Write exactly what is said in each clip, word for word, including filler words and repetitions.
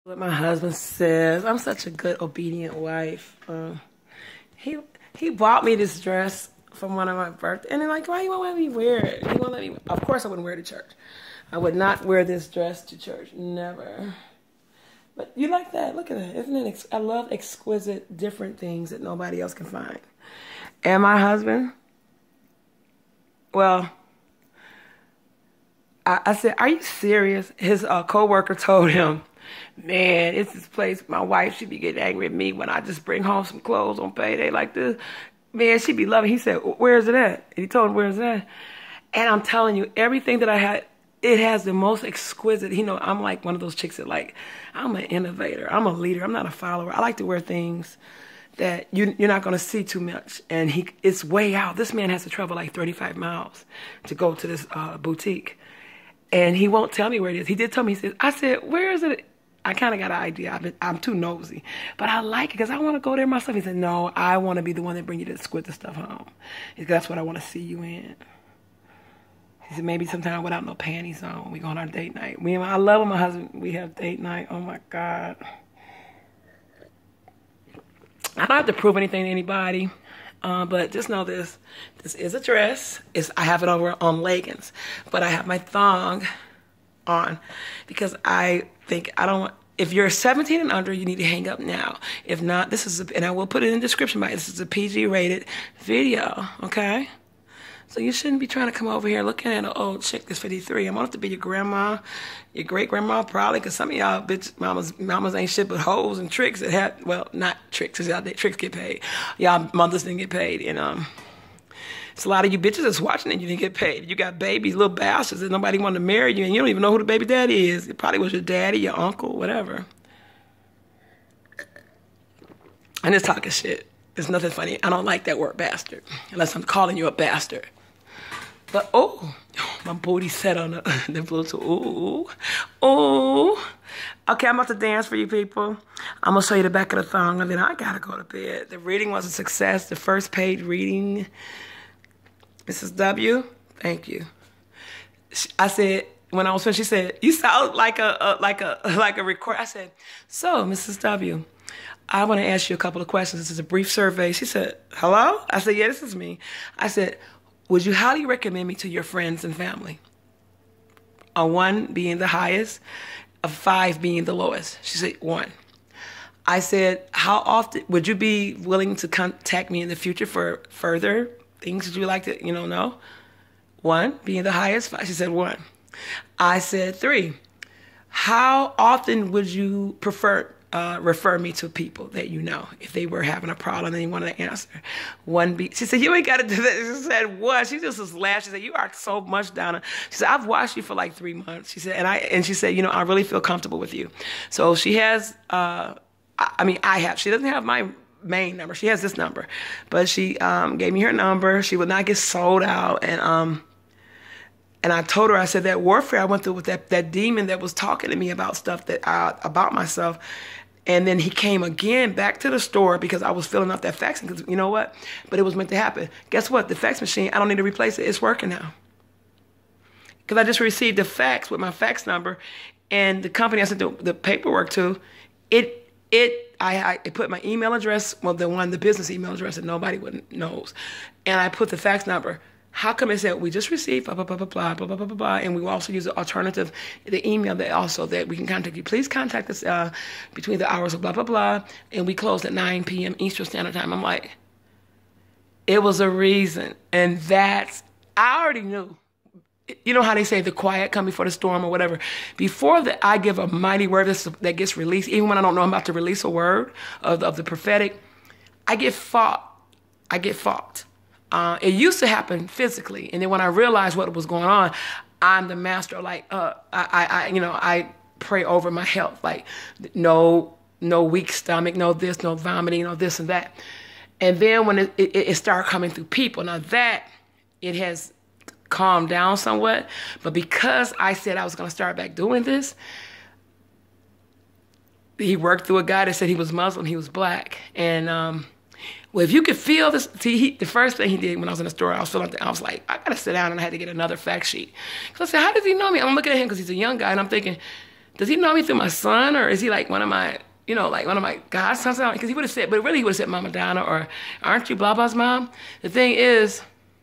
What my husband says. I'm such a good, obedient wife. Uh, he he bought me this dress from one of my birthdays, and they're like, why you won't let me wear it? He won't let me. Of course, I wouldn't wear it to church. I would not wear this dress to church, never. But you like that? Look at that. Isn't it? Ex I love exquisite, different things that nobody else can find. And my husband, well, I, I said, are you serious? His uh, co-worker told him, man, it's this place. My wife, she be getting angry at me when I just bring home some clothes on payday like this. Man, she be loving. He said, where's it at? And he told him, where's it at? And I'm telling you, everything that I had, it has the most exquisite, you know, I'm like one of those chicks that like, I'm an innovator. I'm a leader. I'm not a follower. I like to wear things that you, you're not going to see too much. And he, it's way out. This man has to travel like thirty-five miles to go to this uh, boutique. And he won't tell me where it is. He did tell me, he said, I said, where is it? I kind of got an idea. I've been, I'm too nosy. But I like it because I want to go there myself. He said, no, I want to be the one that bring you to squid the stuff home. Because that's what I want to see you in. He said, maybe sometime without no panties on. We go on our date night. Me and my, I love when my husband, we have date night. Oh, my God. I don't have to prove anything to anybody. Uh, but just know this. This is a dress. It's, I have it over on leggings. But I have my thong on because I think I don't want, if you're seventeen and under, you need to hang up now. If not, this is, a, and I will put it in the description box, this is a P G rated video, okay? So you shouldn't be trying to come over here looking at an old chick that's fifty-three. I'm going to have to be your grandma, your great-grandma probably, because some of y'all bitch mamas, mamas ain't shit but hoes and tricks that have, well, not tricks, because y'all tricks get paid. Y'all mothers didn't get paid, and um, it's a lot of you bitches that's watching and you didn't get paid. You got babies, little bastards that nobody wanted to marry you, and you don't even know who the baby daddy is. It probably was your daddy, your uncle, whatever. And it's talking shit. There's nothing funny. I don't like that word bastard, unless I'm calling you a bastard. But, oh, my booty set on the, the Bluetooth. Ooh, ooh. Okay, I'm about to dance for you people. I'm going to show you the back of the thong, and then I got to go to bed. The reading was a success. The first page reading. Missus W, thank you. I said, when I was finished, she said, you sound like a, a, like a, like a record. I said, so, Missus W, I want to ask you a couple of questions. This is a brief survey. She said, hello? I said, yeah, this is me. I said, would you highly recommend me to your friends and family? A one being the highest, a five being the lowest. She said, one. I said, how often would you be willing to contact me in the future for further things that you like to, you know, know? One being the highest, five. She said, one. I said, three. How often would you prefer Uh, refer me to people that you know if they were having a problem and they wanted to answer? One be she said, you ain't got to do that. She said, what? She just was laughing. She said, you are so much down. She said, I've watched you for like three months. She said, and I and she said, you know, I really feel comfortable with you. So she has, uh, I, I mean, I have. She doesn't have my main number. She has this number, but she um, gave me her number. She would not get sold out, and um. And I told her, I said, that warfare I went through with that, that demon that was talking to me about stuff that I, about myself. And then he came again back to the store because I was filling out that fax. Because you know what? But it was meant to happen. Guess what? The fax machine, I don't need to replace it. It's working now. Because I just received a fax with my fax number. And the company I sent the, the paperwork to, it, it, I, I it put my email address, well, the one, the business email address that nobody would knows. And I put the fax number. How come it said we just received blah, blah, blah, blah, blah, blah, blah, blah, blah, and we will also use the alternative, the email that also that we can contact you. Please contact us uh, between the hours of blah, blah, blah, and we close at nine p m Eastern Standard Time. I'm like, it was a reason, and that's, I already knew. You know how they say the quiet come before the storm or whatever. Before that, I give a mighty word that gets released, even when I don't know I'm about to release a word of, of the prophetic, I get fought. I get fought. Uh, it used to happen physically, and then when I realized what was going on, I'm the master. Like, uh, I, I, you know, I pray over my health. Like, no, no weak stomach, no this, no vomiting, no this and that. And then when it, it, it started coming through people, now that it has calmed down somewhat. But because I said I was going to start back doing this, he worked through a guy that said he was Muslim, he was black, and um. Well, if you could feel this, see, he, the first thing he did when I was in the store, I was feeling, I was like, I gotta sit down, and I had to get another fact sheet. Because I said, how does he know me? I'm looking at him because he's a young guy, and I'm thinking, does he know me through my son, or is he like one of my, you know, like one of my godsons? Because he would have said, but really he would have said Mama Donna, or aren't you blah blah's mom? The thing is,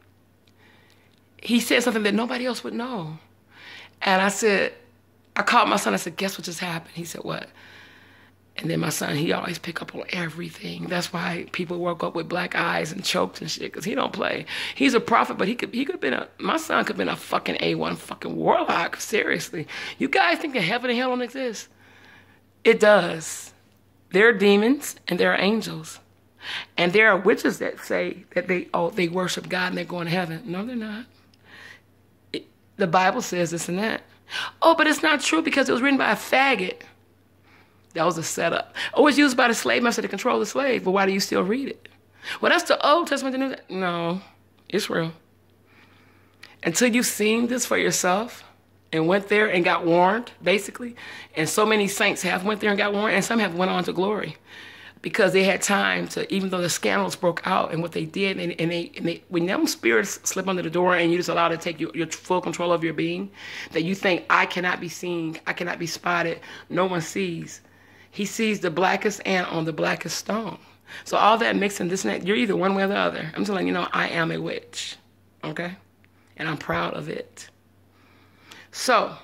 he said something that nobody else would know. And I said, I called my son, I said, guess what just happened? He said, what? And then my son, he always pick up on everything. That's why people woke up with black eyes and choked and shit, because he don't play. He's a prophet, but he could he could have been a, my son could have been a fucking A one fucking warlock, seriously. You guys think that heaven and hell don't exist? It does. There are demons and there are angels. And there are witches that say that they, oh, they worship God and they're going to heaven. No, they're not. It, the Bible says this and that. Oh, but it's not true because it was written by a faggot. That was a setup. Oh, it's used by the slave master to control the slave, but why do you still read it? Well, that's the Old Testament, the New Testament. No, it's real. Until you've seen this for yourself and went there and got warned, basically, and so many saints have went there and got warned, and some have went on to glory because they had time to, even though the scandals broke out and what they did, and, and, they, and they, when them spirits slip under the door and you just allow to take your, your full control of your being, that you think, I cannot be seen, I cannot be spotted, no one sees. He sees the blackest ant on the blackest stone. So all that mixing, this and that, you're either one way or the other. I'm just letting you know, I am a witch, okay? And I'm proud of it. So,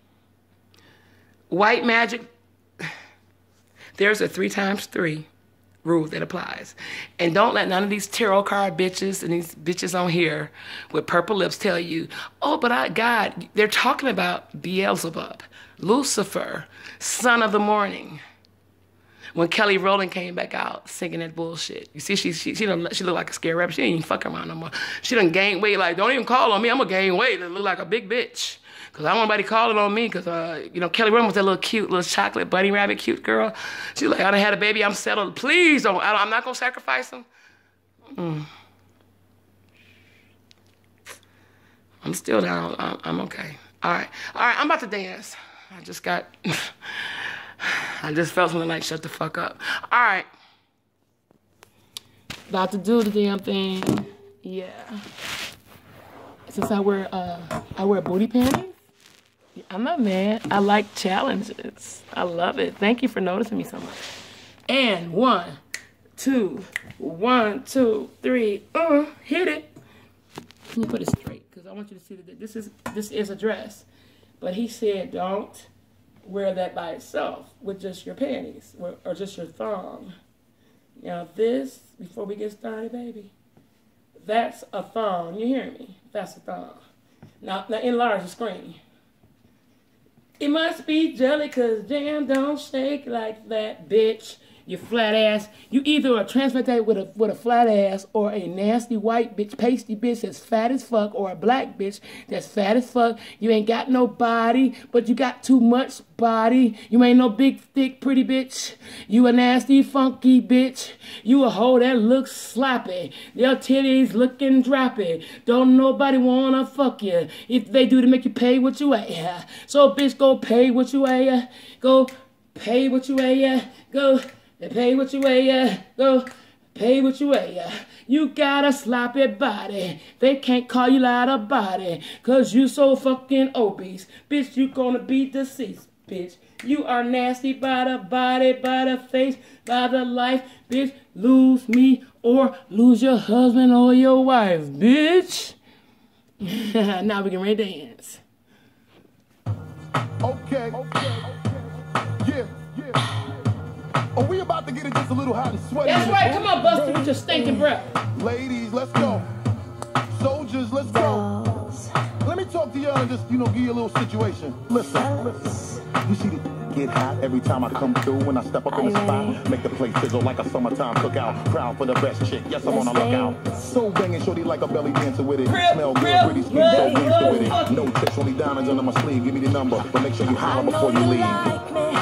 white magic, there's a three times three rule that applies. And don't let none of these tarot card bitches and these bitches on here with purple lips tell you, oh, but I, God, they're talking about Beelzebub, Lucifer, son of the morning. When Kelly Rowland came back out singing that bullshit. You see, she she she, done, she looked like a scared rapper. She ain't even fucking around no more. She done gained weight. Like, don't even call on me. I'm gonna gain weight and look like a big bitch. Because I don't want nobody calling on me. Because, uh, you know, Kelly Rowland was that little cute, little chocolate bunny rabbit cute girl. She was like, I done had a baby. I'm settled. Please don't. I don't I'm not gonna sacrifice him. Mm. I'm still down. I'm, I'm okay. All right. All right, I'm about to dance. I just got... I just felt something like, shut the fuck up. All right. About to do the damn thing. Yeah. Since I wear, uh, I wear booty panties, I'm not mad. I like challenges. I love it. Thank you for noticing me so much. And one, two, one, two, three. Uh, hit it. Let me put it straight, because I want you to see that this is, this is a dress. But he said, don't wear that by itself with just your panties or, or just your thong. Now this, before we get started, baby, that's a thong. You hear me? That's a thong. Now, now enlarge the screen. It must be jelly because jam don't shake like that, bitch. You flat ass. You either are transvestite with a with a flat ass, or a nasty white bitch, pasty bitch that's fat as fuck, or a black bitch that's fat as fuck. You ain't got no body, but you got too much body. You ain't no big, thick, pretty bitch. You a nasty, funky bitch. You a hoe that looks sloppy. Your titties looking droppy. Don't nobody wanna fuck you. If they do, to make you pay what you weigh. So bitch, go pay what you weigh. Go pay what you weigh. Go. Pay what you weigh, yeah. Go pay what you weigh, yeah. You got a sloppy body. They can't call you out of body, cause you so fucking obese. Bitch, you gonna be deceased, bitch. You are nasty by the body, by the face, by the life. Bitch, lose me or lose your husband or your wife, bitch. Now we can ready to dance. Okay, okay, okay. Yeah, yeah. Are we about to get it just a little hot and sweaty? That's right. Come on, Buster, with your stinking breath. Ladies, let's go. Soldiers, let's go. Let me talk to y'all and just, you know, give you a little situation. Listen, listen. You see the get hot every time I come through. When I step up in the spot, make the place sizzle like a summertime cookout. Proud for the best chick. Yes, I'm on a lookout. So banging, shorty like a belly dancer with it. Crip, Smell crip, good, pretty skin, so crip, gangster with crip. it. No tricks, only diamonds under my sleeve. Give me the number, but make sure you holler before you leave. Like me.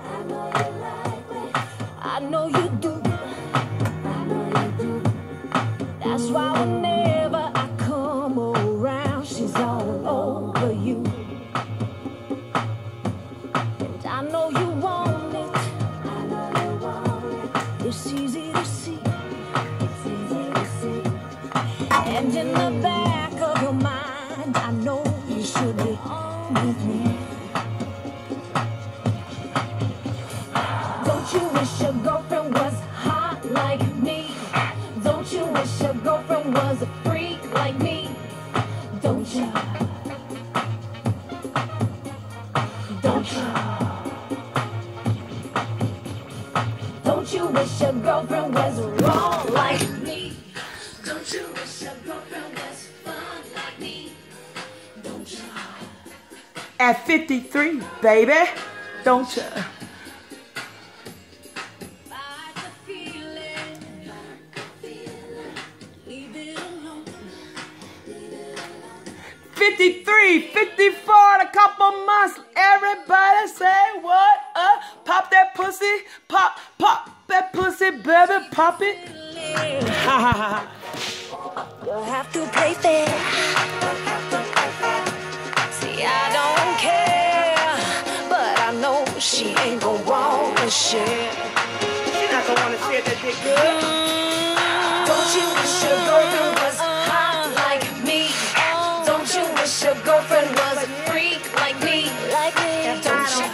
I know you do. I know you do. That's why whenever I come around, she's all over you. And I know you want it. I know you want it. It's easy to see. It's easy to see. And in the back of your mind, I know you should be home with me. Don't you wish your girlfriend was hot like me? Don't you wish your girlfriend was a freak like me? Don't you? Don't you? Don't you wish your girlfriend was wrong like me? Don't you wish your girlfriend was fun like me? Don't you? At fifty-three, baby, don't you? fifty-three, fifty-four, in a couple months, everybody say what up? Pop that pussy, pop, pop that pussy, baby, pop it. Ha ha ha. You'll have to play fair. See, I don't care, but I know she ain't gonna wanna share. She not gonna wanna share that dick good. Don't you wish your girlfriend was hot like me? Don't you wish your girlfriend was a freak like me? Like me, don't you?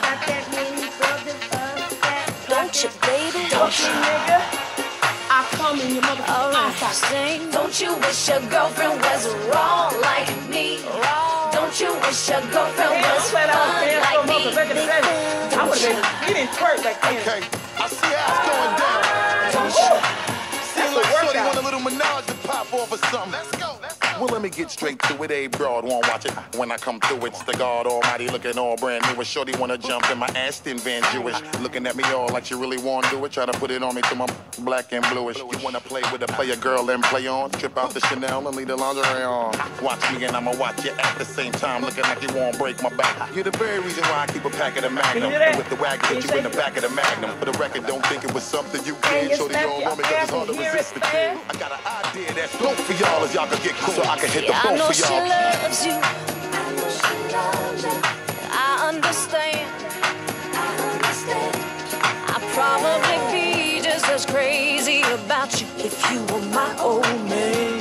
Don't you, baby? Don't you, nigga? I come in your motherfucking eyes. Sing. Don't you wish your girlfriend was wrong like me? Don't you wish your girlfriend was fun like me? I would've been, you didn't twerk like that. Okay, I see how it's going down. Don't you? Seems like Shorty want a little menage to pop off or something. Let's go, let's go. Well, let me get straight to it. A broad won't watch it. When I come through, it's the God Almighty looking all brand new. Shorty wanna jump in my Aston Van Jewish, looking at me all like she really wanna do it. Try to put it on me till my black and bluish. You wanna play with a player girl and play on? Trip out the Chanel and leave the lingerie on. Watch me and I'ma watch you at the same time, looking like you won't break my back. You're the very reason why I keep a pack of the Magnum. And with the wagon, put you in the back of the Magnum. For the record, don't think it was something you did. Shorty don't want me 'cause it's hard to resist the kid. I got an idea that's dope for y'all as y'all can get cool. So I can hit the boat for y'all. She loves you. I know she loves you. I understand. I understand. I'd probably be just as crazy about you if you were my old man.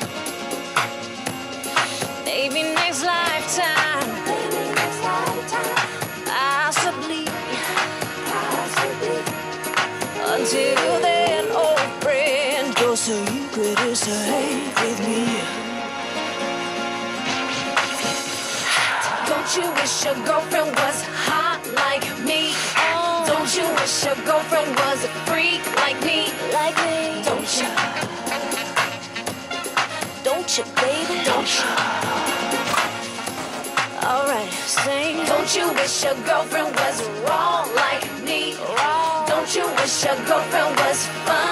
Maybe next lifetime. Maybe next lifetime. Possibly. Possibly. Until then, old friend, go so you could say with me. Don't you wish your girlfriend was hot like me? Don't you wish your girlfriend was a freak like me? Like me, don't you? Don't you, baby? Don't you? Alright, sing. Don't you wish your girlfriend was wrong like me? Don't you wish your girlfriend was fun